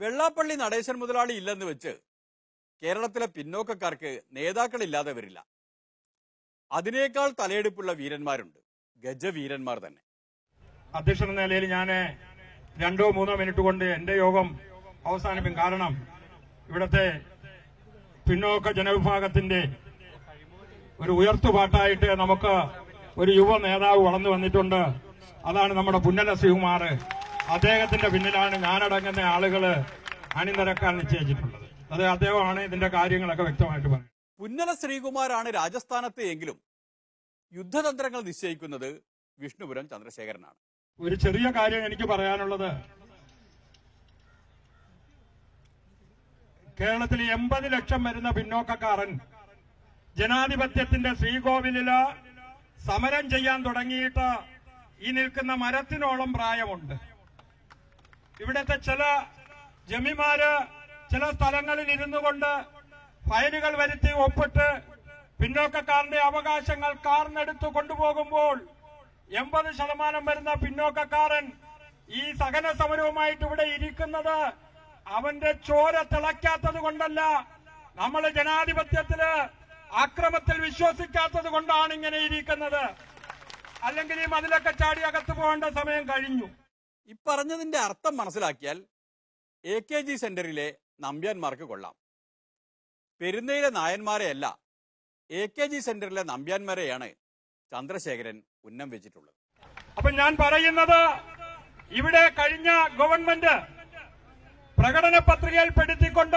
വെള്ളാപ്പള്ളി നടേശൻ മുതലാളി ഇല്ലെന്ന് വെച്ച് കേരളത്തിലെ പിന്നോക്കക്കാർക്ക് നേതാക്കളില്ലാതെ വരില്ല. അതിനേക്കാൾ തലയെടുപ്പുള്ള വീരന്മാരുണ്ട്, ഗജവീരന്മാർ തന്നെ. അധ്യക്ഷൻ എന്ന നിലയിൽ ഞാൻ 2-3 മിനിറ്റ് കൊണ്ട് എന്റെ യോഗം അവസാനിപ്പിക്കും. കാരണം ഇവിടുത്തെ പിന്നോക്ക ജനവിഭാഗത്തിന്റെ ഒരു ഉയർത്തുപാട്ടായിട്ട് നമുക്ക് ഒരു യുവ നേതാവ് വളർന്നു വന്നിട്ടുണ്ട്. അതാണ് നമ്മുടെ പുന്നല ശ്രീകുമാർ. അദ്ദേഹത്തിന്റെ പിന്നിലാണ് ഞാനടങ്ങുന്ന ആളുകൾ അണിനിരക്കാൻ നിശ്ചയിച്ചിട്ടുള്ളത്. അത് അദ്ദേഹമാണ് ഇതിന്റെ കാര്യങ്ങളൊക്കെ വ്യക്തമായിട്ട് പറയുന്നത്. പുന്നല ശ്രീകുമാറാണ് രാജസ്ഥാനത്ത് എങ്കിലും യുദ്ധതന്ത്രങ്ങൾ നിശ്ചയിക്കുന്നത് വിഷ്ണുപുരം ചന്ദ്രശേഖരനാണ്. ഒരു ചെറിയ കാര്യം എനിക്ക് പറയാനുള്ളത്, കേരളത്തിൽ 80 ലക്ഷം വരുന്ന പിന്നോക്കക്കാരൻ ജനാധിപത്യത്തിന്റെ ശ്രീകോവിലില് സമരം ചെയ്യാൻ തുടങ്ങിയിട്ട് ഈ നിൽക്കുന്ന മരത്തിനോളം പ്രായമുണ്ട്. ഇവിടത്തെ ചില ജമിമാര് ചില സ്ഥലങ്ങളിൽ ഇരുന്നു കൊണ്ട് ഫയലുകൾ വരുത്തി ഒപ്പിട്ട് പിന്നോക്കക്കാരന്റെ അവകാശങ്ങൾ കാർന്നെടുത്ത് കൊണ്ടുപോകുമ്പോൾ 80% വരുന്ന പിന്നോക്കക്കാരൻ ഈ സഹന സമരവുമായിട്ട് ഇവിടെ ഇരിക്കുന്നത് അവന്റെ ചോര തിളയ്ക്കാത്തത് കൊണ്ടല്ല, നമ്മൾ ജനാധിപത്യത്തില് അക്രമത്തിൽ വിശ്വസിക്കാത്തത് കൊണ്ടാണ് ഇങ്ങനെ ഇരിക്കുന്നത്. അല്ലെങ്കിൽ ഈ മതിലൊക്കെ ചാടി അകത്ത് പോകേണ്ട സമയം കഴിഞ്ഞു. ഇപ്പറഞ്ഞതിന്റെ അർത്ഥം മനസ്സിലാക്കിയാൽ AKG സെന്ററിലെ നമ്പ്യാന്മാർക്ക് കൊള്ളാം. പെരുന്നയിലെ നായന്മാരെയല്ല, AKG സെന്ററിലെ നമ്പ്യാന്മാരെയാണ് ചന്ദ്രശേഖരൻ ഉന്നം വെച്ചിട്ടുള്ളത്. അപ്പൊ ഞാൻ പറയുന്നത്, ഇവിടെ കഴിഞ്ഞ ഗവൺമെന്റ് പ്രകടന പത്രികയിൽ പെടുത്തിക്കൊണ്ട്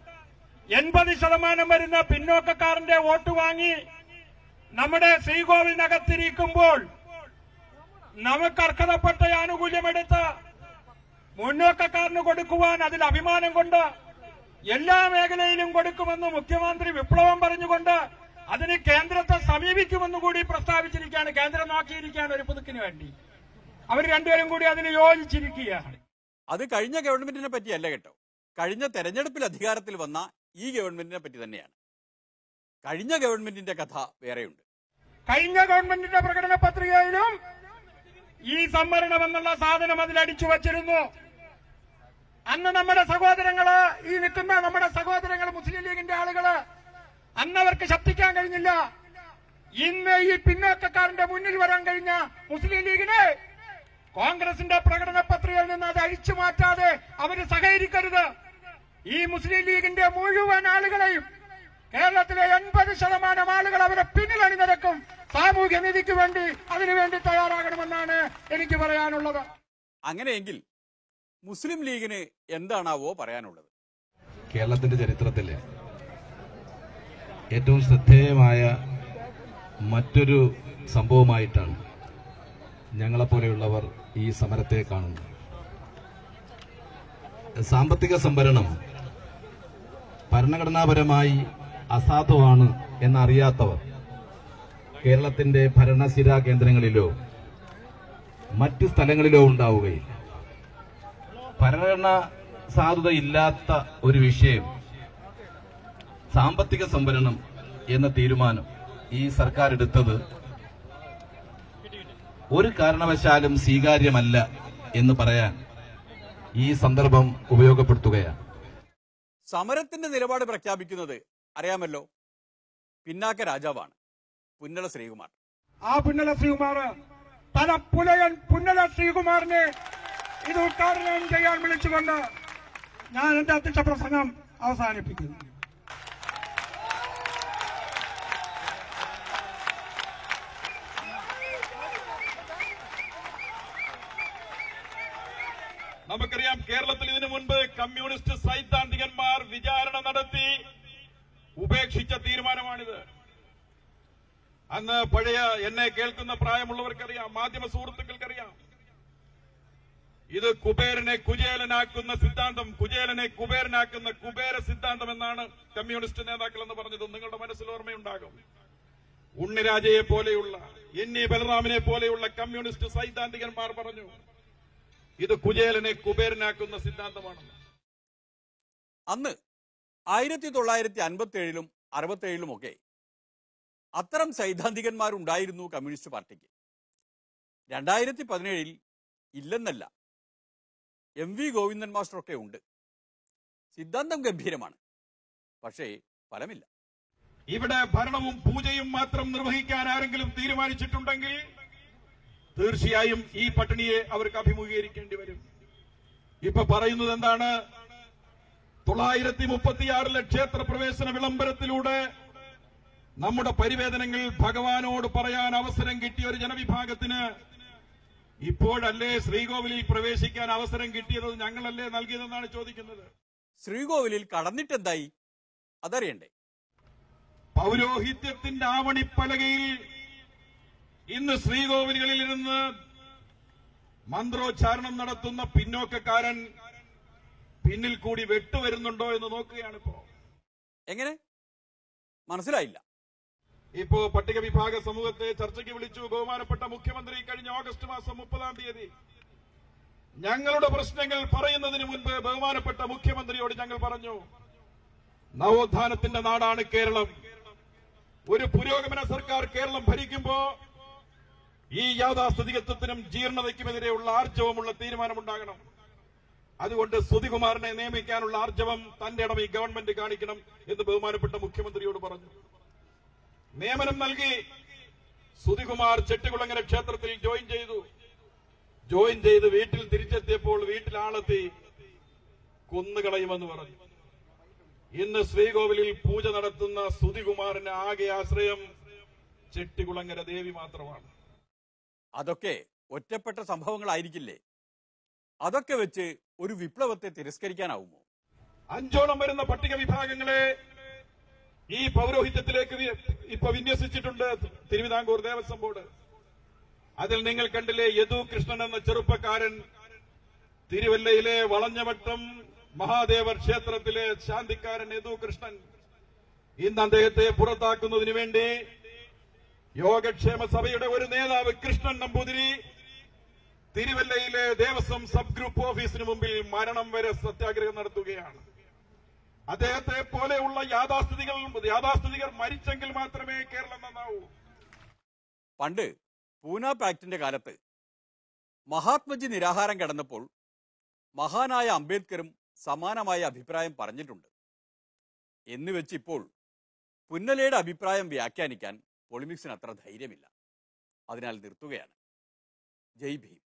80% വരുന്ന പിന്നോക്കക്കാരന്റെ വോട്ട് വാങ്ങി നമ്മുടെ ശ്രീകോവിലിനകത്തിരിക്കുമ്പോൾ നമുക്ക് അർഹതപ്പെട്ട ആനുകൂല്യമെടുത്ത് മുന്നോക്കക്കാരന് കൊടുക്കുവാൻ അതിൽ അഭിമാനം കൊണ്ട് എല്ലാ മേഖലയിലും കൊടുക്കുമെന്ന് മുഖ്യമന്ത്രി വിപ്ലവം പറഞ്ഞുകൊണ്ട് അതിന് കേന്ദ്രത്തെ സമീപിക്കുമെന്ന് കൂടി പ്രസ്താവിച്ചിരിക്കുകയാണ്. കേന്ദ്രം നോക്കിയിരിക്കുകയാണ് ഒരു പുതുക്കിന് വേണ്ടി. അവർ രണ്ടുപേരും കൂടി അതിന് യോജിച്ചിരിക്കുകയാണ്. അത് കഴിഞ്ഞ ഗവൺമെന്റിനെ പറ്റിയല്ല കേട്ടോ, കഴിഞ്ഞ തെരഞ്ഞെടുപ്പിൽ അധികാരത്തിൽ വന്ന ഈ ഗവൺമെന്റിനെ പറ്റി തന്നെയാണ്. കഴിഞ്ഞ ഗവൺമെന്റിന്റെ കഥ വേറെയുണ്ട്. കഴിഞ്ഞ ഗവൺമെന്റിന്റെ പ്രകടന പത്രികയിലും ഈ സംവരണം എന്നുള്ള സാധനം അതിലടിച്ചു വച്ചിരുന്നു. അന്ന് നമ്മുടെ സഹോദരങ്ങള്, ഈ നിൽക്കുന്ന നമ്മുടെ സഹോദരങ്ങൾ മുസ്ലിം ലീഗിന്റെ ആളുകള്, അന്നവർക്ക് ശബ്ദിക്കാൻ കഴിഞ്ഞില്ല. ഇന്ന് ഈ പിന്നോക്കക്കാരന്റെ മുന്നിൽ വരാൻ കഴിഞ്ഞ മുസ്ലിം ലീഗിന് കോൺഗ്രസിന്റെ പ്രകടന പത്രികയിൽ നിന്ന് അത് അഴിച്ചു മാറ്റാതെ അവര് സഹകരിക്കരുത്. ഈ മുസ്ലിം ലീഗിന്റെ മുഴുവൻ ആളുകളെയും കേരളത്തിലെ 80% ആളുകൾ അവരെ പിന്നിൽ അണിനിരക്കും. സാമൂഹ്യ നീതിക്ക് വേണ്ടി അതിനുവേണ്ടി തയ്യാറാകണമെന്നാണ് എനിക്ക് പറയാനുള്ളത്. അങ്ങനെയെങ്കിൽ മുസ്ലിം ലീഗിന് എന്താണാവോ പറയാനുള്ളത്? കേരളത്തിന്റെ ചരിത്രത്തിലെ ഏറ്റവും ശ്രദ്ധേയമായ മറ്റൊരു സംഭവമായിട്ടാണ് ഞങ്ങളെപ്പോലെയുള്ളവർ ഈ സമരത്തെ കാണുന്നത്. സാമ്പത്തിക സംവരണം ഭരണഘടനാപരമായി അസാധുവാണ് എന്നറിയാത്തവർ കേരളത്തിന്റെ ഭരണസിരാ കേന്ദ്രങ്ങളിലോ മറ്റു സ്ഥലങ്ങളിലോ ഉണ്ടാവുകയില്ല. ഭരണഘടനാ സാധുതയില്ലാത്ത ഒരു വിഷയം സാമ്പത്തിക സംവരണം എന്ന തീരുമാനം ഈ സർക്കാർ എടുത്തത് ഒരു കാരണവശാലും സ്വീകാര്യമല്ല എന്ന് പറയാൻ ഈ സന്ദർഭം ഉപയോഗപ്പെടുത്തുകയാണ്. സമരത്തിന്റെ നിലപാട് പ്രഖ്യാപിക്കുന്നത് അറിയാമല്ലോ, പിന്നാക്ക രാജാവാണ് പുന്നല ശ്രീകുമാർ. ആ പുന്നല ശ്രീകുമാർ തലപ്പുലയൻ പുന്നല ശ്രീകുമാറിനെ ഇത് ഉദ്ഘാടനം ചെയ്യാൻ വിളിച്ചുകൊണ്ട് ഞാൻ എന്റെ അധ്യക്ഷ പ്രസംഗം അവസാനിപ്പിക്കുന്നു. നമുക്കറിയാം, കേരളത്തിൽ ഇതിനു മുൻപ് കമ്മ്യൂണിസ്റ്റ് സൈദ്ധാന്തികന്മാർ വിചാരണ നടത്തി ഉപേക്ഷിച്ച തീരുമാനമാണിത്. അന്ന് പഴയ എന്നെ കേൾക്കുന്ന പ്രായമുള്ളവർക്കറിയാം, മാധ്യമ സുഹൃത്തുക്കൾക്കറിയാം, ഇത് കുബേരനെ കുചേലനാക്കുന്ന സിദ്ധാന്തം, കുചേലനെ കുബേരനാക്കുന്ന കുബേര സിദ്ധാന്തം എന്നാണ് കമ്മ്യൂണിസ്റ്റ് നേതാക്കൾ എന്ന് പറഞ്ഞത്. നിങ്ങളുടെ മനസ്സിൽ ഓർമ്മയുണ്ടാകും. ഉണ്ണിരാജയെ പോലെയുള്ള, NE ബലറാമിനെ പോലെയുള്ള കമ്മ്യൂണിസ്റ്റ് സൈദ്ധാന്തികന്മാർ പറഞ്ഞു ഇത് കുചേലനെ കുബേരനാക്കുന്ന സിദ്ധാന്തമാണെന്ന്. അന്ന് 1957-ലും 67-ലും ഒക്കെ അത്തരം സൈദ്ധാന്തികന്മാരുണ്ടായിരുന്നു കമ്മ്യൂണിസ്റ്റ് പാർട്ടിക്ക്. 2017-ൽ ഇല്ലെന്നല്ല, MV ഗോവിന്ദൻ മാസ്റ്ററൊക്കെ ഉണ്ട്. സിദ്ധാന്തം ഗംഭീരമാണ്, പക്ഷേ ഫലമില്ല. ഇവിടെ ഭരണവും പൂജയും മാത്രം നിർവഹിക്കാൻ ആരെങ്കിലും തീരുമാനിച്ചിട്ടുണ്ടെങ്കിൽ തീർച്ചയായും ഈ പട്ടിണിയെ അവർക്ക് അഭിമുഖീകരിക്കേണ്ടി വരും. ഇപ്പൊ പറയുന്നത് എന്താണ്? 936 ക്ഷേത്ര പ്രവേശന വിളംബരത്തിലൂടെ നമ്മുടെ പരിവേദനങ്ങൾ ഭഗവാനോട് പറയാൻ അവസരം കിട്ടിയ ഒരു ജനവിഭാഗത്തിന് ഇപ്പോഴല്ലേ ശ്രീകോവിലിൽ പ്രവേശിക്കാൻ അവസരം കിട്ടിയത്? ഞങ്ങളല്ലേ നൽകിയതെന്നാണ് ചോദിക്കുന്നത്. ശ്രീകോവിലിൽ കടന്നിട്ടെന്തായി അതറിയണ്ടേ? പൗരോഹിത്യത്തിന്റെ ആവണിപ്പലകയിൽ ഇന്ന് ശ്രീകോവിലുകളിൽ ഇരുന്ന് മന്ത്രോച്ചാരണം നടത്തുന്ന പിന്നോക്കക്കാരൻ പിന്നിൽ കൂടി വെട്ടുവരുന്നുണ്ടോ എന്ന് നോക്കുകയാണിപ്പോ. എങ്ങനെ? മനസ്സിലായില്ല. ഇപ്പോ പട്ടിക വിഭാഗ സമൂഹത്തെ ചർച്ചയ്ക്ക് വിളിച്ചു ബഹുമാനപ്പെട്ട മുഖ്യമന്ത്രി കഴിഞ്ഞ ഓഗസ്റ്റ് മാസം 30-ാം തീയതി. ഞങ്ങളുടെ പ്രശ്നങ്ങൾ പറയുന്നതിന് മുൻപ് ബഹുമാനപ്പെട്ട മുഖ്യമന്ത്രിയോട് ഞങ്ങൾ പറഞ്ഞു, നവോത്ഥാനത്തിന്റെ നാടാണ് കേരളം. ഒരു പുരോഗമന സർക്കാർ കേരളം ഭരിക്കുമ്പോ ഈ യാഥാസ്ഥിതികത്വത്തിനും ജീർണതയ്ക്കുമെതിരെയുള്ള ആർജവമുള്ള തീരുമാനമുണ്ടാകണം. അതുകൊണ്ട് സുധികുമാറിനെ നിയമിക്കാനുള്ള ആർജവം തന്റെ ഇടം ഈ ഗവൺമെന്റ് കാണിക്കണം എന്ന് ബഹുമാനപ്പെട്ട മുഖ്യമന്ത്രിയോട് പറഞ്ഞു. നിയമനം നൽകി. സുധികുമാർ ചെട്ടികുളങ്ങര ക്ഷേത്രത്തിൽ ജോയിൻ ചെയ്ത് വീട്ടിൽ തിരിച്ചെത്തിയപ്പോൾ വീട്ടിൽ ആളെത്തി കൊന്നുകളയുമെന്ന് പറഞ്ഞു. ഇന്ന് ശ്രീകോവിലിൽ പൂജ നടത്തുന്ന സുധികുമാറിന് ആകെ ആശ്രയം ചെട്ടികുളങ്ങര ദേവി മാത്രമാണ്. അതൊക്കെ ഒറ്റപ്പെട്ട സംഭവങ്ങളായിരിക്കില്ലേ? അതൊക്കെ വെച്ച് ഒരു വിപ്ലവത്തെ തിരസ്കരിക്കാനാവുമോ? 5ഓളം വരുന്ന പട്ടിക വിഭാഗങ്ങളെ ഈ പൗരോഹിത്യത്തിലേക്ക് ഇപ്പൊ വിന്യസിച്ചിട്ടുണ്ട് തിരുവിതാംകൂർ ദേവസ്വം ബോർഡ്. അതിൽ നിങ്ങൾ കണ്ടില്ലേ, യദു കൃഷ്ണൻ എന്ന ചെറുപ്പക്കാരൻ തിരുവല്ലയിലെ വളഞ്ഞവട്ടം മഹാദേവർ ക്ഷേത്രത്തിലെ ശാന്തിക്കാരൻ യദു കൃഷ്ണൻ. ഇന്ന് അദ്ദേഹത്തെ പുറത്താക്കുന്നതിന് വേണ്ടി യോഗക്ഷേമ സഭയുടെ ഒരു നേതാവ് കൃഷ്ണൻ നമ്പൂതിരി തിരുവല്ലയിലെ ദേവസ്വം സബ് ഗ്രൂപ്പ് ഓഫീസിന് മുമ്പിൽ മരണം വരെ സത്യാഗ്രഹം നടത്തുകയാണ്. അദ്ദേഹത്തെ പോലെയുള്ള യാഥാസ്ഥിതികർ മരിച്ചെങ്കിൽ മാത്രമേ കേരളം നന്നാവൂ. പണ്ട് പൂന പാക്ടിന്റെ കാലത്ത് മഹാത്മജി നിരാഹാരം കിടന്നപ്പോൾ മഹാനായ അംബേദ്കറും സമാനമായ അഭിപ്രായം പറഞ്ഞിട്ടുണ്ട്. എന്നുവെച്ച് ഇപ്പോൾ പുന്നലയുടെ അഭിപ്രായം വ്യാഖ്യാനിക്കാൻ പൊളിമിക്സിന് അത്ര ധൈര്യമില്ല. അതിനാൽ നിർത്തുകയാണ്. ജയ് ഭീം.